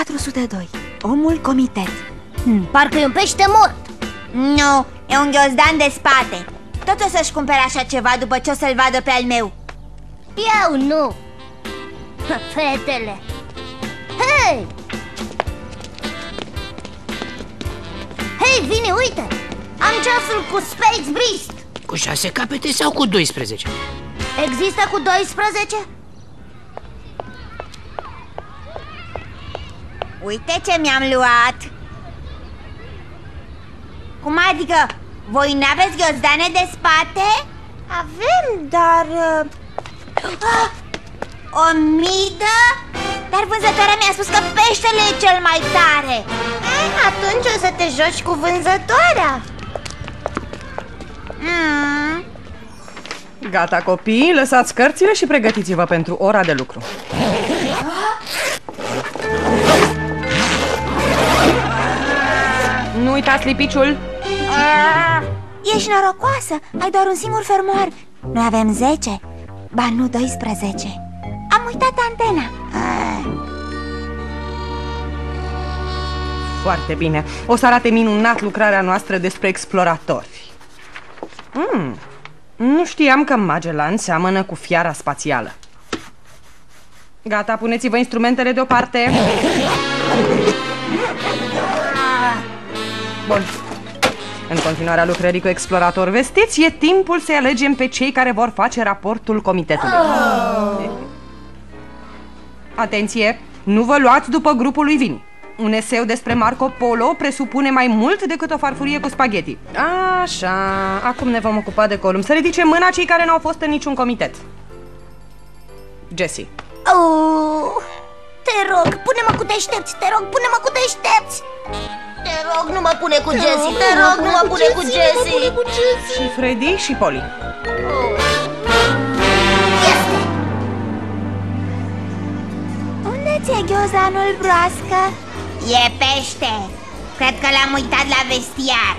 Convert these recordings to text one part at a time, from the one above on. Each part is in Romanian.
402. Omul comitet. Parcă e un pește mort. Nu, e un ghiozdan de spate. Tot o să-și cumpere așa ceva după ce o să-l vadă pe al meu. Eu nu. Fetele. Hei! Hei, Vini, uite! Am ceasul cu Space Beast. Cu 6 capete sau cu 12? Există cu 12? Uite ce mi-am luat. Cum adică? Voi n-aveți ghiozdane de spate? Avem, dar... o midă? Dar vânzătoarea mi-a spus că peștele e cel mai tare. Atunci o să te joci cu vânzătoarea. Gata, copii, lăsați cărțile și pregătiți-vă pentru ora de lucru. Nu uitați lipiciul. Ești norocoasă, ai doar un singur fermoar. Noi avem 10, ba nu 12. Am uitat antena. Foarte bine, o să arate minunat lucrarea noastră despre exploratori. Nu știam că Magellan seamănă cu fiara spațială. Gata, puneți-vă instrumentele deoparte. Bun. În continuarea lucrării cu explorator vestiți, e timpul să alegem pe cei care vor face raportul comitetului. Atenție, nu vă luați după grupul lui Vini. Un eseu despre Marco Polo presupune mai mult decât o farfurie cu spaghetti. Așa, acum ne vom ocupa de Columb. Să ridice mâna cei care n-au fost în niciun comitet. Jessie. Te rog, pune-mă cu deștepți. Te rog, pune-mă cu deștepți. Te rog, nu mă pune cu Jessie. Te rog, nu mă pune cu Jessie. Și Freddy și Polly. Este. Unde ți-e ghiozdanul, broască? E pește. Cred că l-am uitat la vestiar.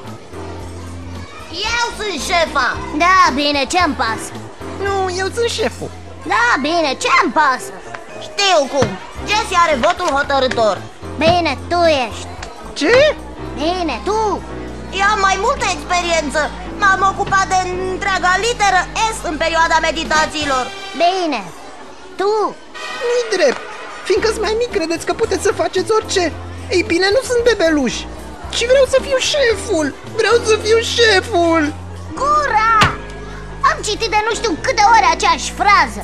Eu sunt șefa. Da, bine, ce-mi pasă? Nu, eu sunt șeful. Da, bine, ce-mi pasă? Știu cum. Jessie are votul hotărător. Bine, tu ești. Ce? Bine, tu. Eu am mai multă experiență. M-am ocupat de întreaga literă S în perioada meditațiilor. Bine, tu. Nu-i drept. Fiindcă-s mai mic, credeți că puteți să faceți orice. Ei bine, nu sunt bebeluș. Și vreau să fiu șeful. Vreau să fiu șeful. Gura! Am citit de nu știu câte ori aceeași frază.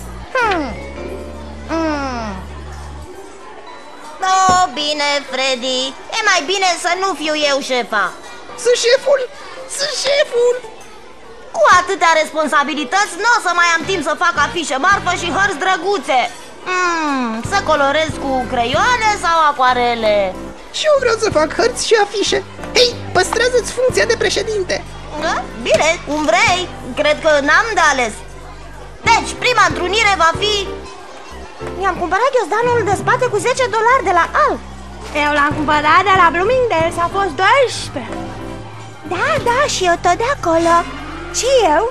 Oh, bine, Freddy. E mai bine să nu fiu eu șefa. Sunt șeful. Sunt șeful. Cu atâtea responsabilități nu o să mai am timp să fac afișe marfă și hărți drăguțe. Să colorez cu creioane sau acuarele? Și eu vreau să fac hărți și afișe. Hei, păstrează-ți funcția de președinte. Bine, cum vrei. Cred că n-am de ales. Deci, prima întrunire va fi... Mi-am cumpărat ghiozdanul de spate cu $10 de la Al. Eu l-am cumpărat de la Bloomingdale's, a fost 12. Da, și eu tot de acolo. Și eu?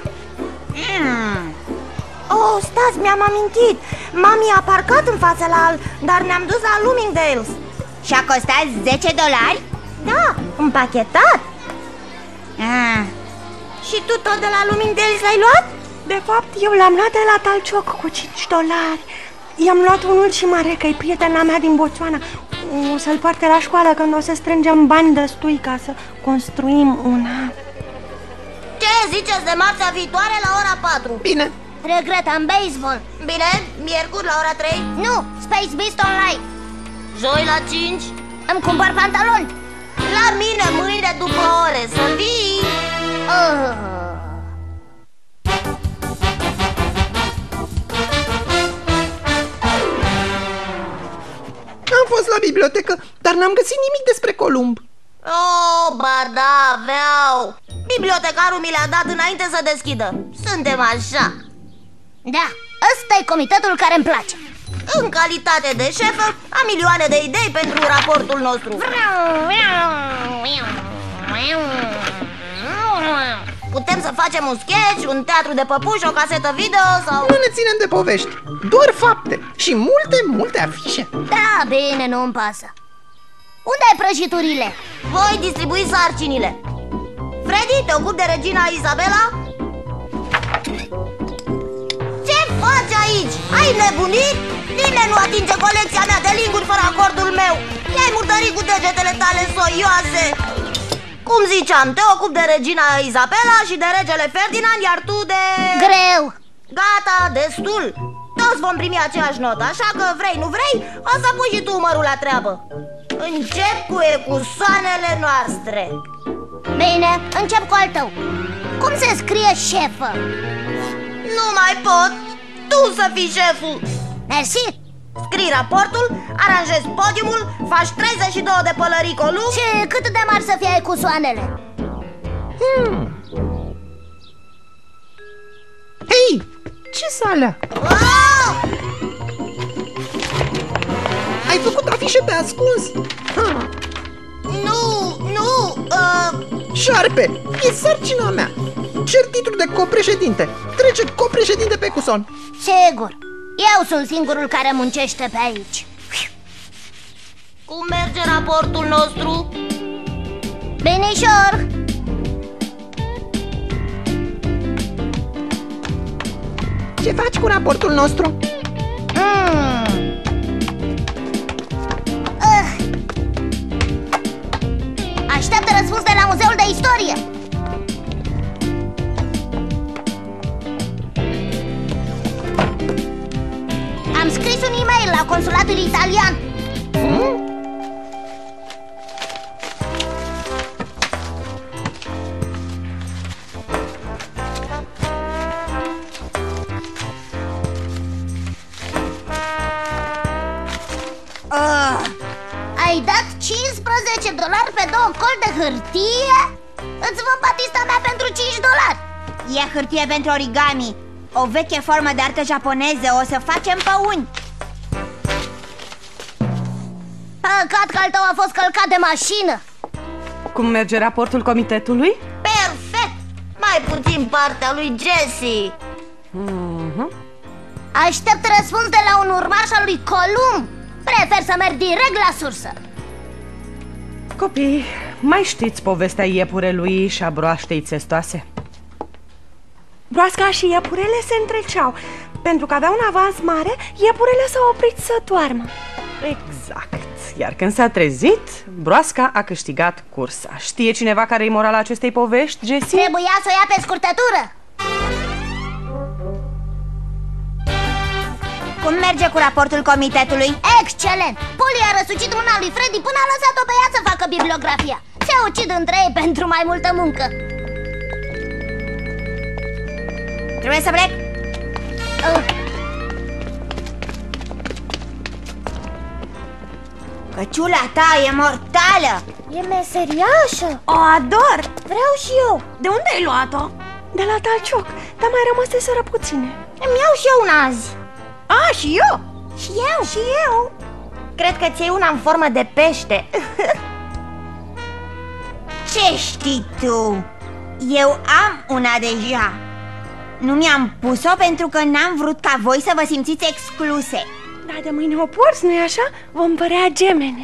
Oh, stați, mi-am amintit. Mami a parcat în fața la Al, dar ne-am dus la Bloomingdale's. Și a costat $10? Da, împachetat. Și tu tot de la Bloomingdale's l-ai luat? De fapt, eu l-am luat de la Talcioc cu $5. I-am luat unul și mare, că e prietena mea din Botswana. O să-l poarte la școală când o să strângem bani destui ca să construim una. Ce ziceți de marțea viitoare la ora 4? Bine. Regret, am baseball. Bine, miercuri la ora 3? Nu, Space Beast Online. Joi la 5? Îmi cumpăr pantaloni. La mine mâine după ore, să vii. Am fost la bibliotecă, dar n-am găsit nimic despre Columb. Oh, ba da, aveau. Bibliotecarul mi le-a dat înainte să deschidă. Suntem așa. Da, ăsta e comitetul care îmi place. În calitate de șefă, am milioane de idei pentru raportul nostru. Putem să facem un sketch, un teatru de păpuși, o casetă video sau... Nu ne ținem de povești, doar fapte și multe afișe. Da, bine, nu-mi pasă. Unde ai prăjiturile? Voi distribui sarcinile. Freddy, te ocupi de regina Isabela? Ce faci aici? Ai nebunit? Nimeni nu atinge colecția mea de linguri fără acordul meu. I-ai murdărit cu degetele tale soioase. Cum ziceam, te ocupi de regina Isabela și de regele Ferdinand, iar tu de... Greu. Gata, destul. Toți vom primi aceeași notă, așa că vrei, nu vrei, o să pui și tu umărul la treabă. Încep cu ecusoanele noastre. Bine, încep cu al tău. Cum se scrie șefă? Nu mai pot, tu să fii șeful. Mersi. Scrii raportul, aranjezi podiumul, faci 32 de pălării column. Și cât de mari să fie ecusoanele? Hei, ce-s alea? Ai făcut afișe pe ascuns? Nu, Șarpe, e sarcina mea. Cer titlul de copreședinte. Trece copreședinte pe cuson. Sigur. Eu sunt singurul care muncește pe aici. cum merge raportul nostru? Binișor. Ce faci cu raportul nostru? Așteaptă răspuns de la Muzeul de Istorie. Am scris un e-mail la consulatul italian. Ai dat $15 pe 2 coli de hârtie? Îți vând batista mea pentru $5. E hârtie pentru origami, o veche formă de artă japoneză. O să facem păuni. Păcat că al tău a fost călcat de mașină. Cum merge raportul comitetului? Perfect! Mai puțin partea lui Jesse. Aștept răspuns de la un urmaș al lui Columb. Prefer să merg direct la sursă. Copii, mai știți povestea iepurelui și a broaștei țestoase? Broasca și iepurele se întreceau. Pentru că avea un avans mare, iepurele s-au oprit să doarmă. Exact. Iar când s-a trezit, broasca a câștigat cursa. Știe cineva care e morala acestei povești, Jessie? Trebuia să o ia pe scurtătură. Cum merge cu raportul comitetului? Excelent! Polly a răsucit mâna lui Freddy până a lăsat-o pe ea să facă bibliografia. Se ucid între ei pentru mai multă muncă. Trebuie să plec? Căciula ta e mortală. E meseriașă. O ador! Vreau și eu. De unde ai luat-o? De la Talcioc, dar mai rămăseseră puține. Îmi iau și eu una azi. A, și eu! Și eu. Și eu. Cred că ți-ai una în formă de pește. Ce știi tu? Eu am una deja. Nu mi-am pus-o pentru că n-am vrut ca voi să vă simțiți excluse. Dar de mâine o porți, nu-i așa? Vom părea gemene.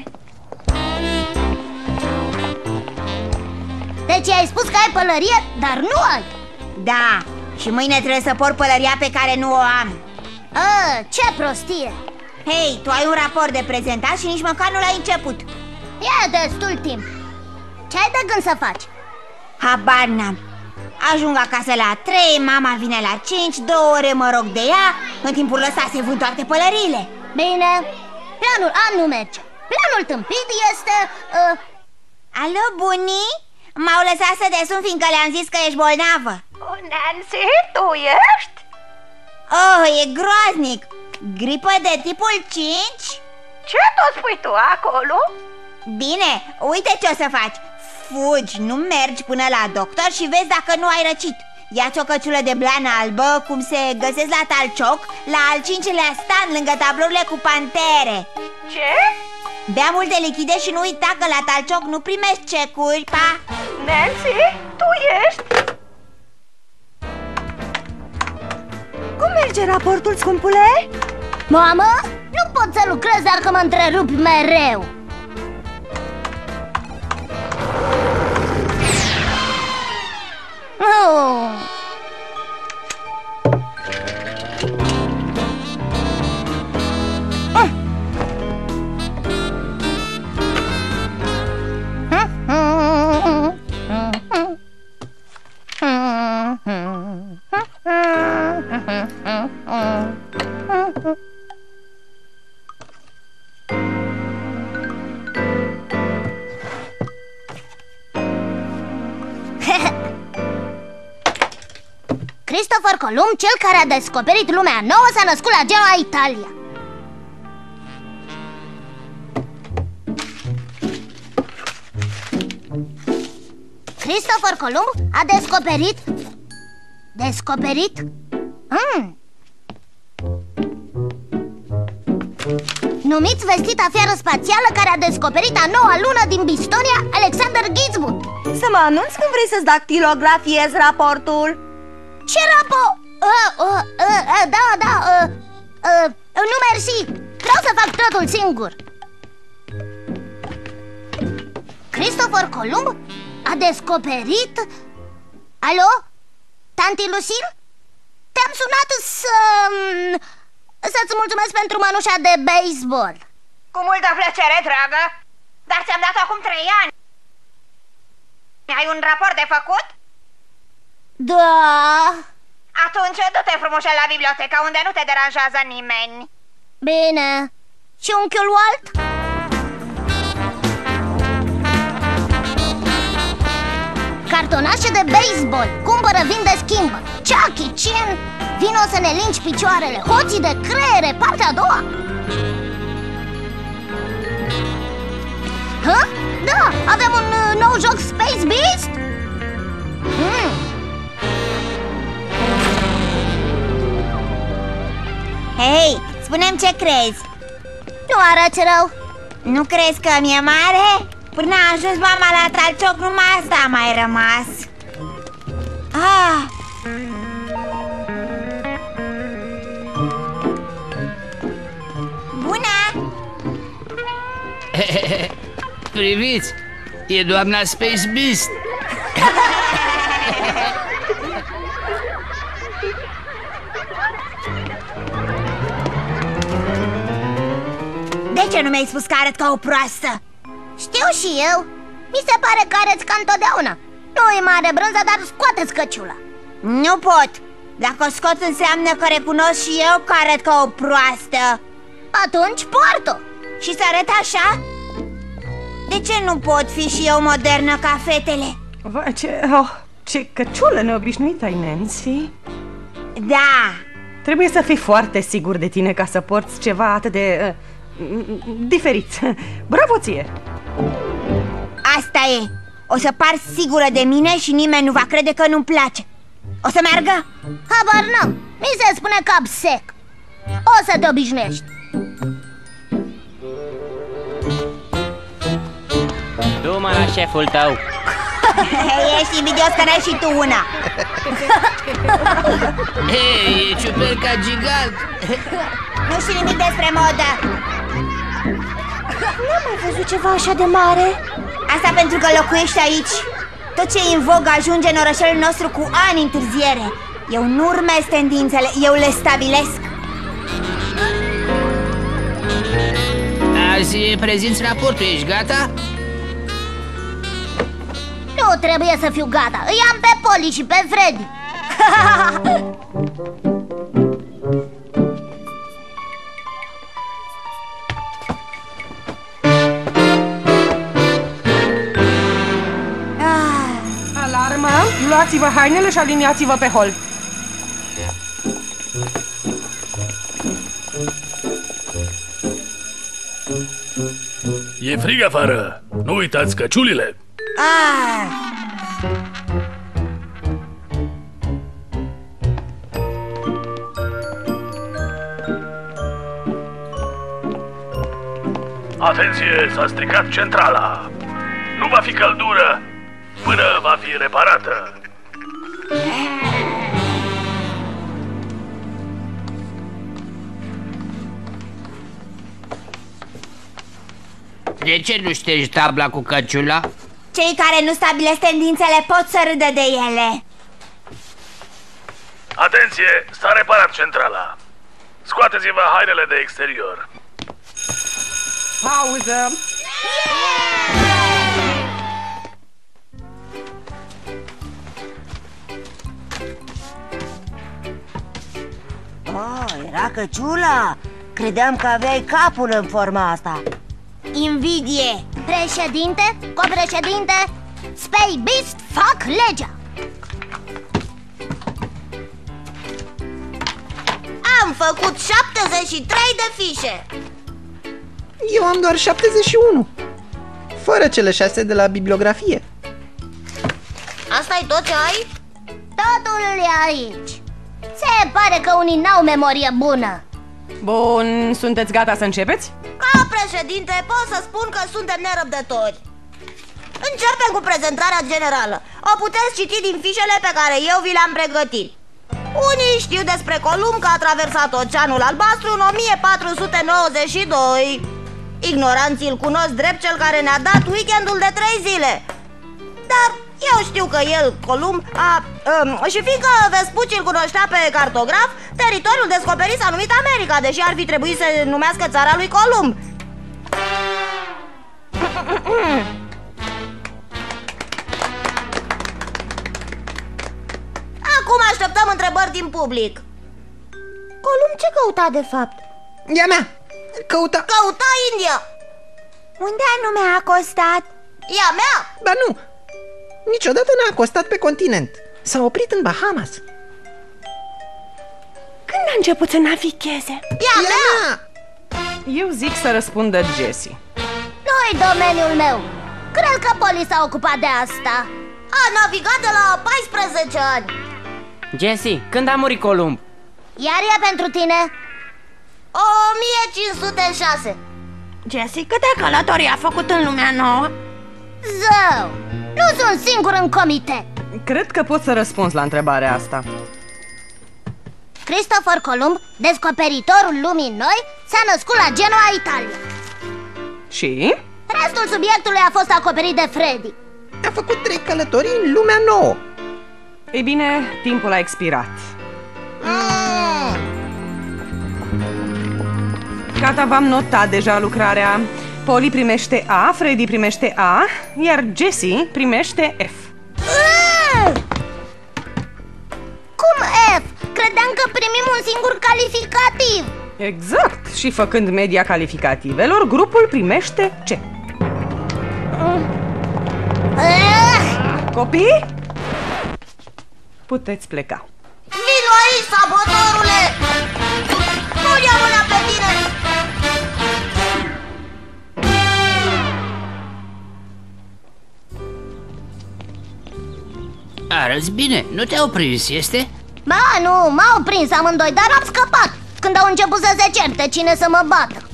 Deci ai spus că ai pălărie, dar nu ai. Da, și mâine trebuie să port pălăria pe care nu o am. Ce prostie. Hei, tu ai un raport de prezentat și nici măcar nu l-ai început. E destul timp. Ce ai de gând să faci? Habar n-am. Ajung acasă la 3, mama vine la 5, 2 ore mă rog de ea. În timpul ăsta se vând toate pălăriile. Bine, planul A nu merge. Planul tâmpit este... Alo, bunii? M-au lăsat să te sun fiindcă le-am zis că ești bolnavă. Nancy, tu ești? Oh, e groaznic. Gripă de tipul 5? Ce tot spui tu acolo? Bine, uite ce o să faci. Fugi, nu mergi până la doctor și vezi dacă nu ai răcit. Ia-ți o căciulă de blană albă, cum se găsesc la Talcioc, la al 5-lea stand, lângă tablourile cu pantere. Ce? Bea multe lichide și nu uita că la Talcioc nu primești cecuri, pa! Nancy, tu ești? face raportul, scumpule? Mamă, nu pot să lucrez dacă mă întrerupi mereu. Cristofor Columb, cel care a descoperit lumea nouă, s-a născut la Genoa, Italia. Cristofor Columb a descoperit... Numiți vestita fiară spațială care a descoperit a noua lună din Bistonia, Alexander Ghizwood. Să mă anunț când vrei să-ți dactilografiezi raportul. Ce raport? Nu mersi. Vreau să fac totul singur. Cristofor Columb a descoperit... Alo? Tanti Lucille? Te-am sunat să-ți mulțumesc pentru mănușa de baseball. Cu multă plăcere, dragă. Dar ți-am dat acum 3 ani. Ai un raport de făcut? Da. Atunci du-te frumușel la bibliotecă, unde nu te deranjează nimeni. Bine. Și unchiul Walt? Cartonașe de baseball. Cumpără, vinde, schimbă. Chucky, Chin. Vino să ne lingi picioarele. Hoții de creiere, partea a doua. Hă? Da, avem un nou joc, Space Beast? Hei, spune-mi ce crezi. Nu arăți rău. Nu crezi că mi-e mare? Până a ajuns mama la Talcioc, numai asta a mai rămas. Bună! Priviți, e doamna Space Beast. De ce nu mi-ai spus că arăt ca o proastă? Știu și eu. Mi se pare că arăți ca întotdeauna. Nu e mare brânză, dar scoate-ți căciula. Nu pot. Dacă o scot înseamnă că recunosc și eu că arăt ca o proastă. Atunci poartă-o. Și să arăt așa? De ce nu pot fi și eu modernă ca fetele? Vai, ce căciulă neobișnuită ai, Nancy. Da. Trebuie să fii foarte sigur de tine ca să porți ceva atât de... diferit. Bravo ție! Asta e. O să par sigură de mine și nimeni nu va crede că nu-mi place. O să meargă? Habar n-am. Mi se spune cap sec. O să te obișnuiești. Du-mă la șeful tău. Ești invidios că n-ai și tu una. Hei, e ciuperca gigant. Nu știu nimic despre modă. N-am mai văzut ceva așa de mare. Asta pentru că locuiești aici. Tot ce e în vogă ajunge în orășelul nostru cu ani întârziere. Eu nu urmez tendințele, eu le stabilesc. Azi prezinți raportul, ești gata? Nu trebuie să fiu gata. Îi am pe Polly și pe Freddy. Alarmă! Luați-vă hainele și aliniați-vă pe hol. E frig afară! Nu uitați căciulile! Atenție, s-a stricat centrala! Nu va fi căldură până va fi reparată! De ce nu ștergi tabla cu căciula? Cei care nu stabilesc tendințele pot să râdă de ele. Atenție, s-a reparat centrala. Scoateți-vă hainele de exterior. Pauză! Era căciula. Credeam că aveai capul în forma asta. Invidie. Președinte, copreședinte, Space Beast fac legea. Am făcut 73 de fișe. Eu am doar 71. Fără cele 6 de la bibliografie. Asta-i tot ce ai? Totul e aici. Se pare că unii n-au memorie bună. Bun, sunteți gata să începeți? Ca președinte pot să spun că suntem nerăbdători. Începem cu prezentarea generală. O puteți citi din fișele pe care eu vi le-am pregătit. Unii știu despre Columb că a traversat Oceanul Albastru în 1492. Ignoranții îl cunosc drept cel care ne-a dat weekendul de 3 zile. Dar eu știu că el, Columb, și fiindcă Vespucci îl cunoștea pe cartograf, teritoriul descoperit s-a numit America, deși ar fi trebuit să numească țara lui Columb. Acum așteptăm întrebări din public. Columb ce căuta de fapt? E a mea! Căuta India. Unde anume a costat? E a mea. Ba nu! Niciodată n-a acostat pe continent. S-a oprit în Bahamas. Când a început să navigheze? E a mea. Eu zic să răspundă Jessie. Nu-i domeniul meu. Cred că Polly s-a ocupat de asta. A navigat de la 14 ani. Jessie, când a murit Columb? Iar e pentru tine? 1506. Jessie, câte călătorii a făcut în lumea nouă? Zău, nu sunt singur în comitet. Cred că pot să răspunzi la întrebarea asta. Christopher Columb, descoperitorul lumii noi, s-a născut la Genoa, Italia. Și? Restul subiectului a fost acoperit de Freddy. A făcut 3 călătorii în lumea nouă. Ei bine, timpul a expirat. Gata, v-am notat deja lucrarea. Polly primește A, Freddy primește A, iar Jessie primește F. Cum F? Credeam că primim un singur calificativ. Exact, și făcând media calificativelor, grupul primește C. Copii? Puteți pleca. Vino aici, sabotorule! Nu ia mâna pe tine! Arăți bine, nu te-au prins, este? Ba, nu, m-au prins amândoi, dar am scăpat când au început să se certe cine să mă bată.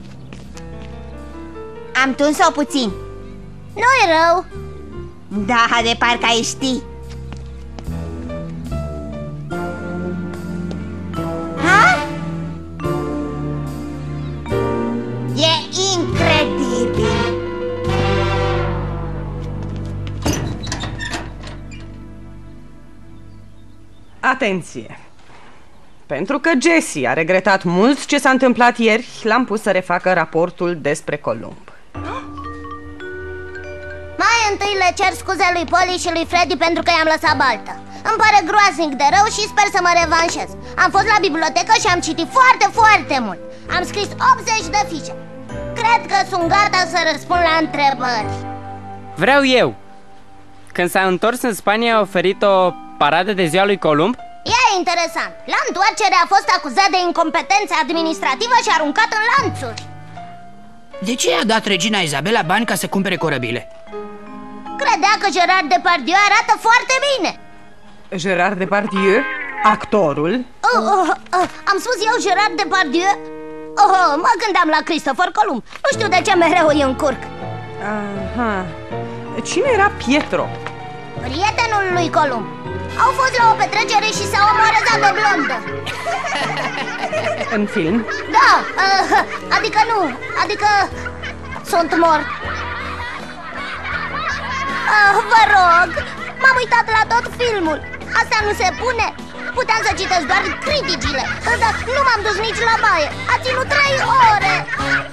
Am tuns-o puțin. Nu-i rău. Da, de parcă ai ști. Ha? E incredibil. Atenție! Pentru că Jessie a regretat mult ce s-a întâmplat ieri, l-am pus să refacă raportul despre Columb. Mai întâi le cer scuze lui Polly și lui Freddy pentru că i-am lăsat baltă. Îmi pare groaznic de rău și sper să mă revanșez. Am fost la bibliotecă și am citit foarte, foarte mult. Am scris 80 de fișe. Cred că sunt gata să răspund la întrebări. Vreau eu. Când s-a întors în Spania, a oferit o paradă de ziua lui Columb? E interesant. La întoarcere a fost acuzat de incompetență administrativă și aruncat în lanțuri. De ce i-a dat regina Isabela bani ca să cumpere corăbile? Credea că Gerard Depardieu arată foarte bine. Gerard Depardieu, actorul. Am spus eu Gerard Depardieu? Mă gândeam la Christopher Columb. Nu știu de ce mereu îi încurc. Aha. Cine era Pietro? Prietenul lui Columb. Au fost la o petrecere și s-au amorăzat de blondă. În film? Da, adică nu, adică Sunt mort. Vă rog, m-am uitat la tot filmul. Asta nu se pune. Puteam să citesc doar criticile, dar nu m-am dus nici la baie. A ținut 3 ore.